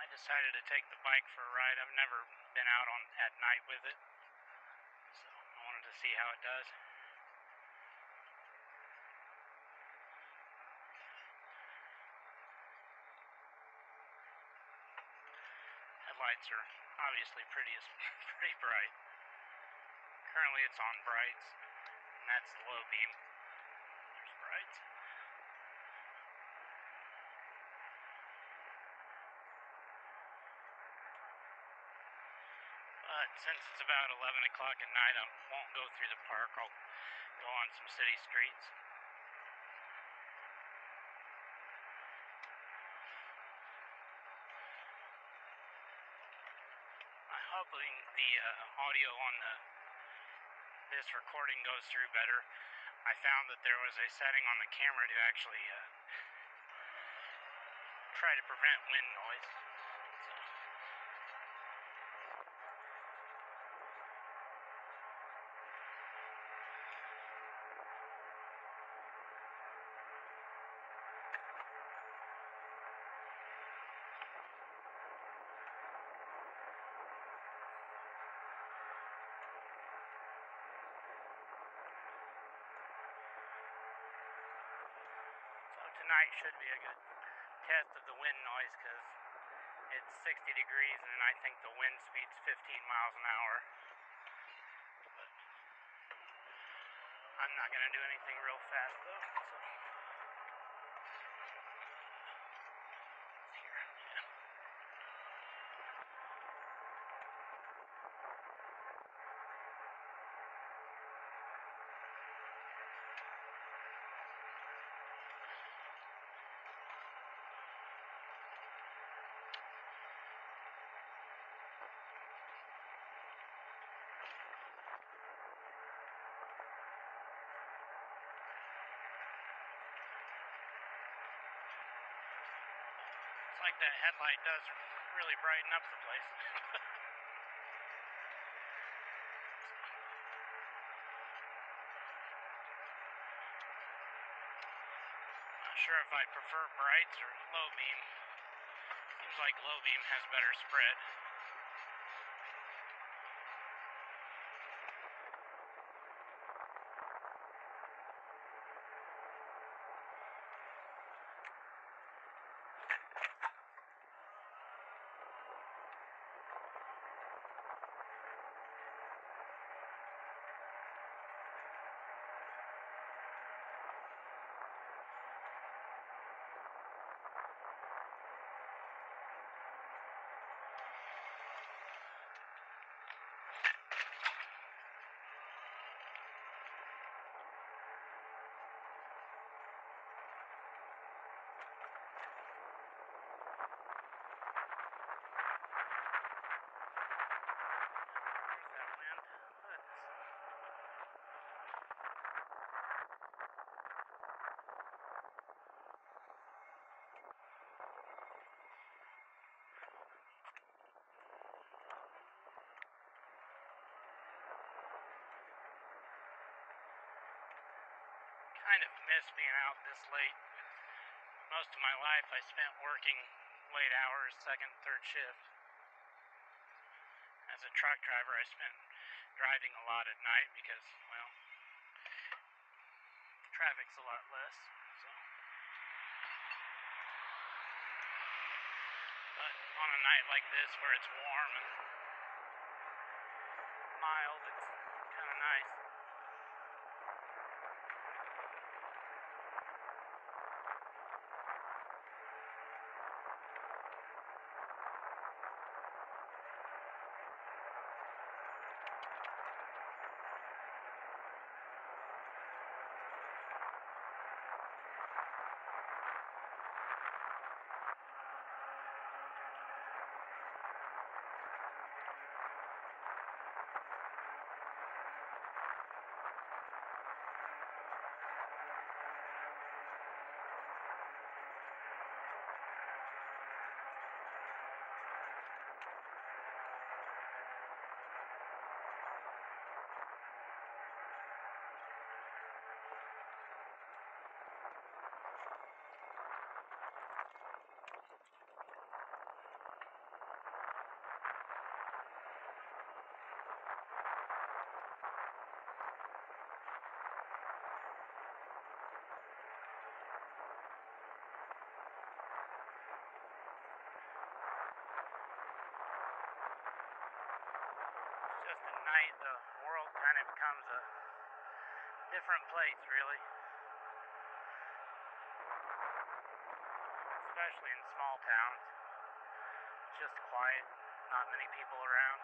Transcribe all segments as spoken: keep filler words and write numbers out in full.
decided to take the bike for a ride. I've never been out on at night with it, so I wanted to see how it does. Headlights are obviously pretty pretty bright. Currently it's on brights, and that's the low beam. There's brights. But since it's about eleven o'clock at night, I won't go through the park. I'll go on some city streets. I'm hoping the uh, audio on the this recording goes through better. I found that there was a setting on the camera to actually uh, try to prevent wind noise. So. So tonight should be a good test of the wind noise because it's sixty degrees and I think the wind speed's fifteen miles an hour. But I'm not going to do anything real fast though. So. Here, yeah. It's like that headlight does really brighten up the place. Not sure if I prefer brights or low beam. Seems like low beam has better spread. Kind of miss being out this late. Most of my life I spent working late hours, second, third shift. As a truck driver, I spent driving a lot at night because, well, traffic's a lot less. So. But on a night like this where it's warm and mild, it's kind of nice. becomes a different place, really. Especially in small towns. It's just quiet, not many people around.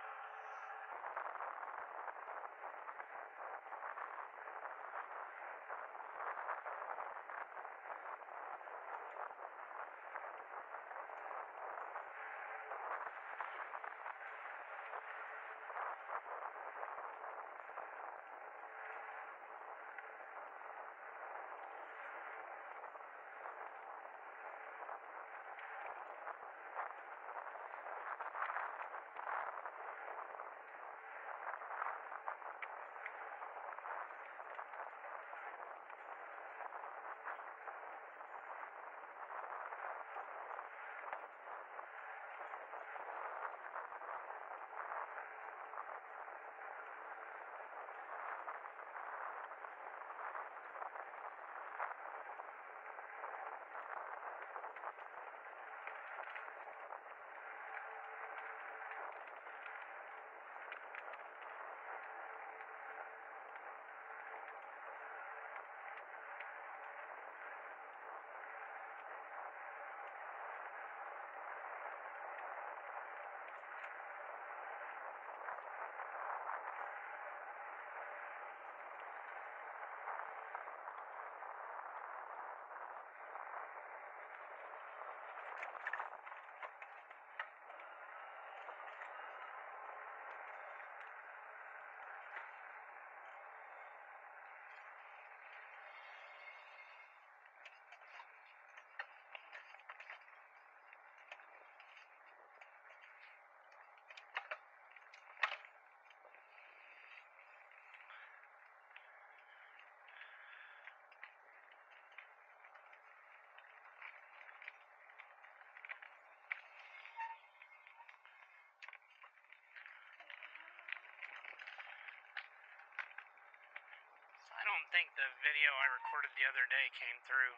I don't think the video I recorded the other day came through.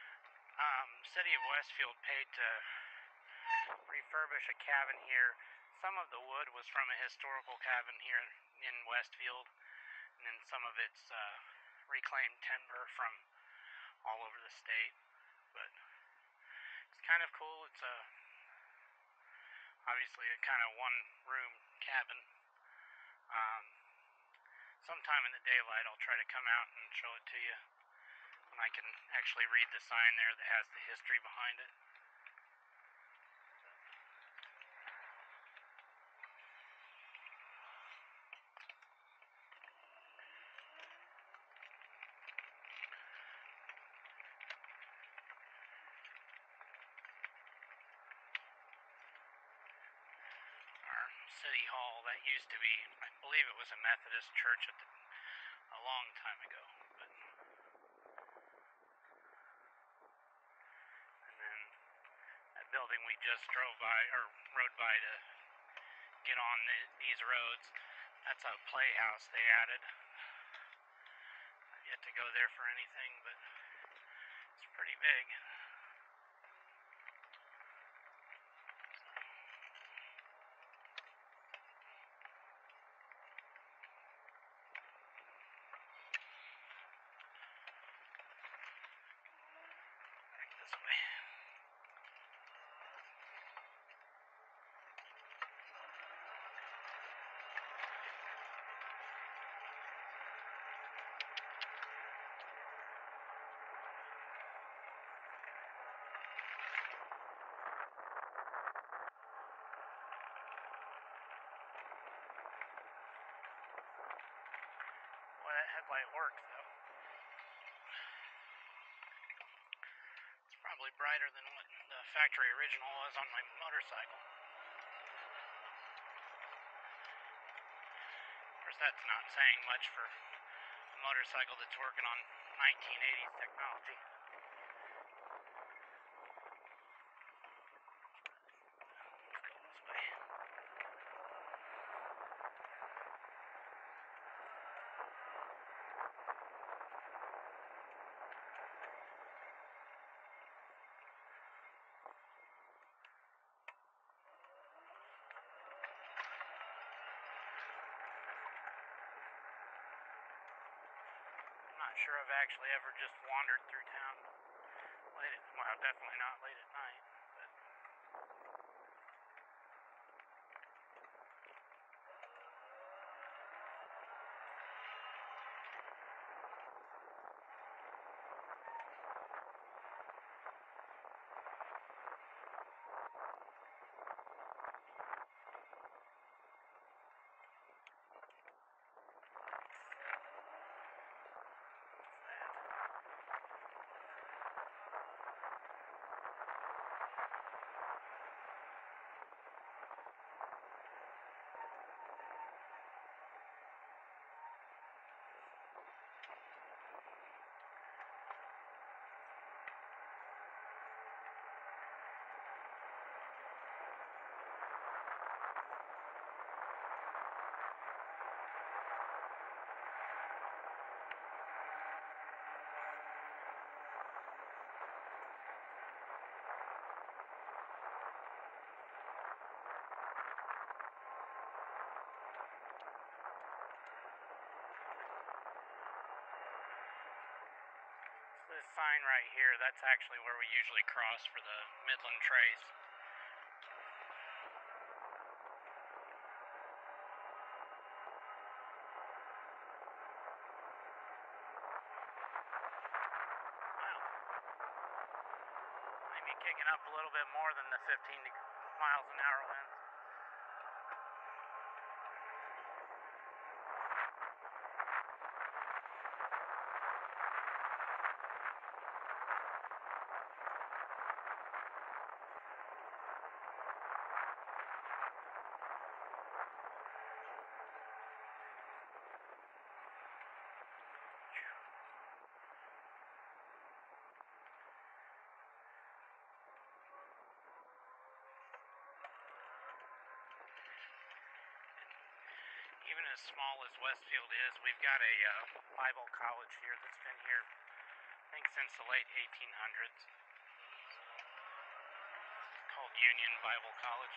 Um, City of Westfield paid to refurbish a cabin here. Some of the wood was from a historical cabin here in Westfield, and then some of it's uh, reclaimed timber from all over the state. But it's kind of cool. It's a obviously a kind of one-room cabin. Um, sometime in the daylight I'll try to come out and show it to you when I can actually read the sign there that has the history behind it. Our city hall, that used to be, I believe it was a Methodist church at the, a long time ago. But, and then that building we just drove by, or rode by to get on the, these roads, that's a playhouse they added. I've yet to go there for anything, but it's pretty big. Back this way. Well, that headlight works, though. It's probably brighter than what the factory original was on my motorcycle. Of course, that's not saying much for a motorcycle that's working on nineteen eighties technology. Let's go this way. not sure I've actually ever just wandered through town late at, well, definitely not late at night. But this sign right here, that's actually where we usually cross for the Midland Trace. Wow. Maybe kicking up a little bit more than the fifteen miles an hour winds. Even as small as Westfield is, we've got a uh, Bible college here that's been here, I think, since the late eighteen hundreds. It's called Union Bible College.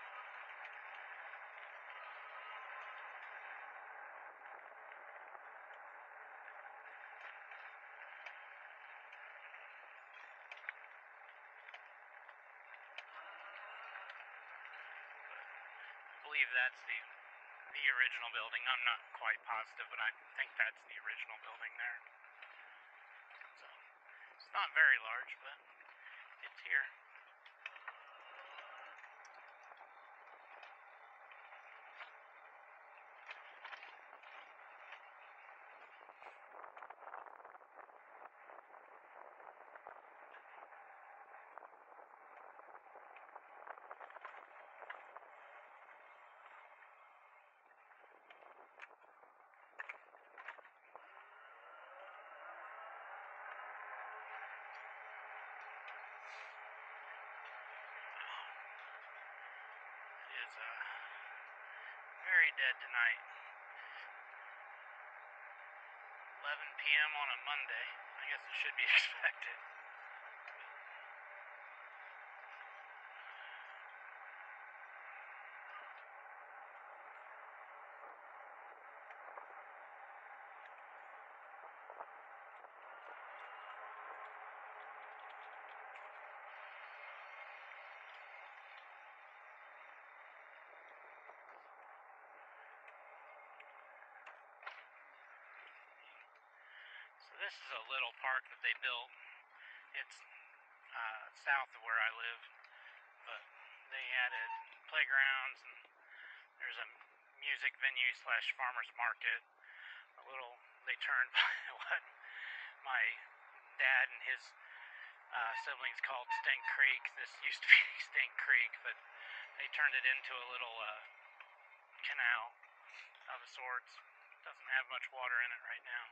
I believe that's the the original building. I'm not quite positive, but I think that's the original building there. So, it's not very large, but it's here. Is uh, very dead tonight. eleven p m on a Monday. I guess it should be expected. So this is a little park that they built. It's uh, south of where I live, but they added playgrounds, and there's a music venue slash farmer's market. A little, they turned what my dad and his uh, siblings called Stink Creek. This used to be Stink Creek, but they turned it into a little uh, canal of sorts. Doesn't have much water in it right now.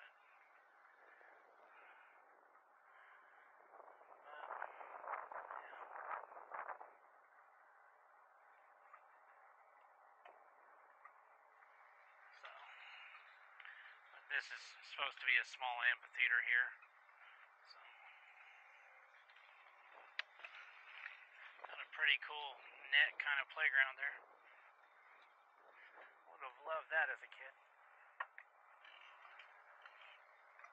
This is supposed to be a small amphitheater here. So, got a pretty cool net kind of playground there. Would have loved that as a kid.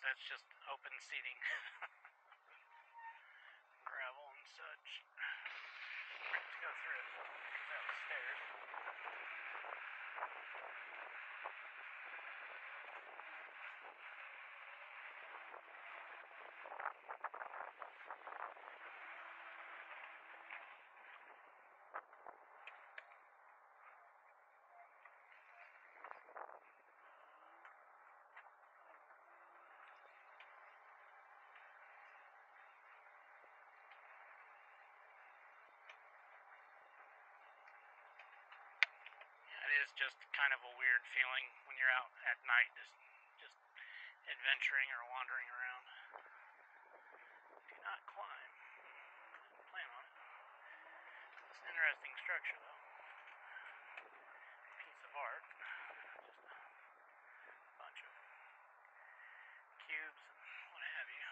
that's just open seating. Gravel and such. Let's go through it, because that was stairs. It is just kind of a weird feeling when you're out at night, just just adventuring or wandering around. Do not climb. Didn't plan on it. It's an interesting structure, though. Piece of art. Just a bunch of cubes and what have you.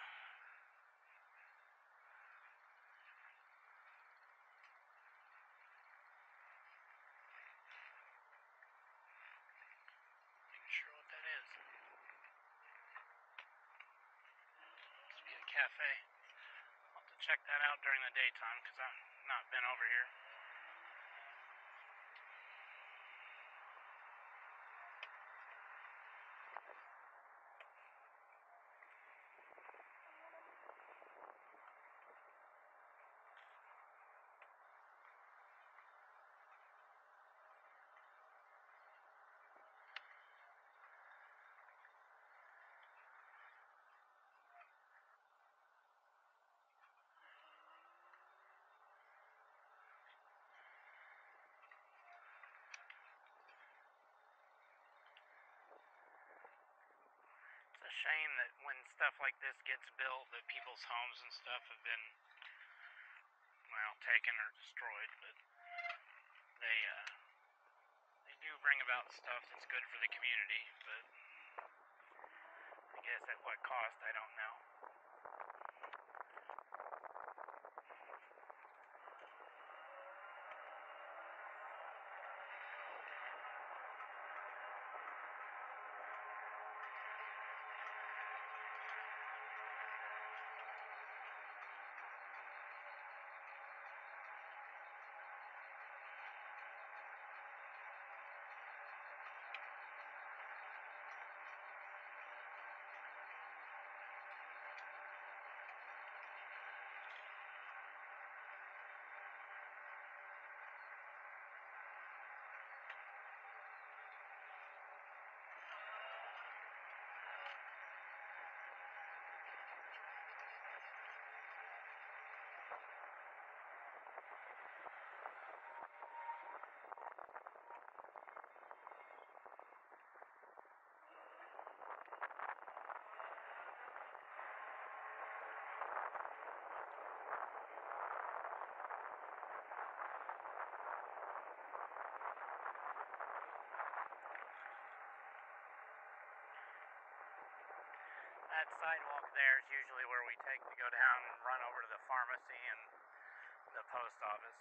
Sure what that is. Must be a cafe. I'll have to check that out during the daytime because I've not been over here. It's a shame that when stuff like this gets built that people's homes and stuff have been, well, taken or destroyed, but they uh, they do bring about stuff that's good for the community, but I guess at what cost, I don't know. That sidewalk there is usually where we take to go down and run over to the pharmacy and the post office.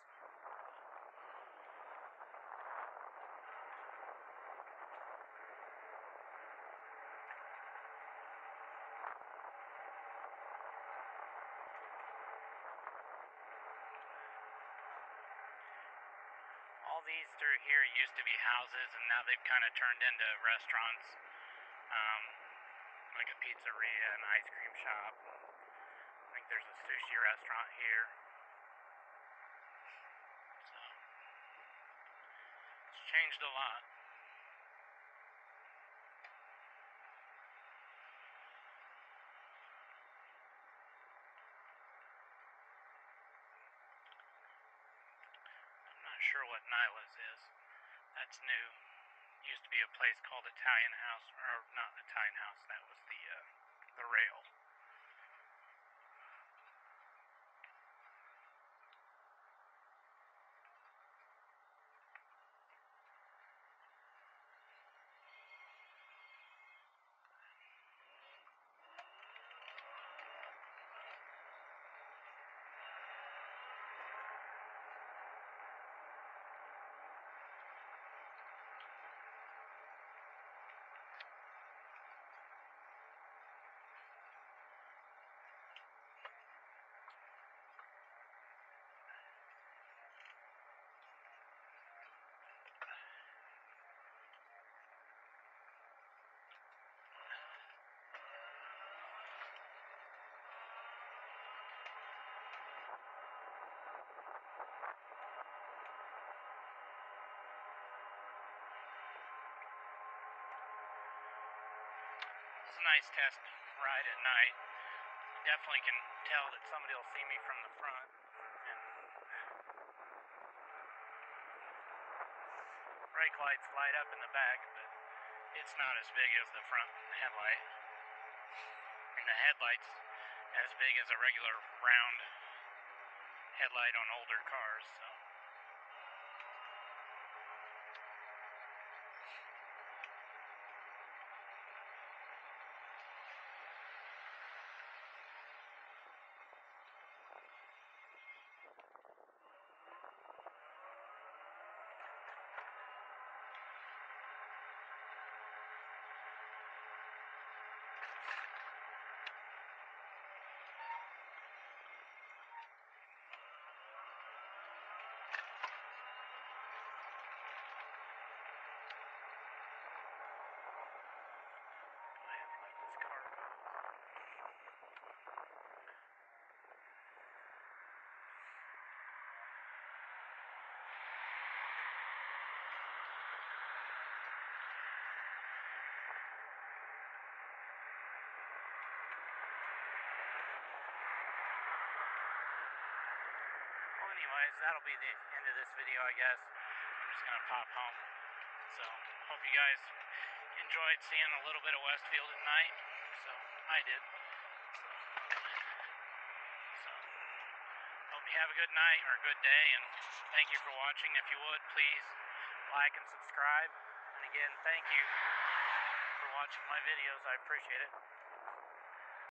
All these through here used to be houses, and now they've kind of turned into restaurants. Um, like a pizzeria, an ice cream shop. I think there's a sushi restaurant here. So, it's changed a lot. I'm not sure what Nyla's is. That's new. Used to be a place called Italian House, or not Italian House, that was the uh, the rail. nice test ride at night. Definitely can tell that somebody will see me from the front. And brake lights light up in the back, but it's not as big as the front headlight. And the headlight's as big as a regular round headlight on older cars, so. Anyways, that'll be the end of this video, I guess. I'm just going to pop home. So, hope you guys enjoyed seeing a little bit of Westfield at night. So, I did. So, so, hope you have a good night or a good day, and thank you for watching. If you would, please like and subscribe. And again, thank you for watching my videos. I appreciate it.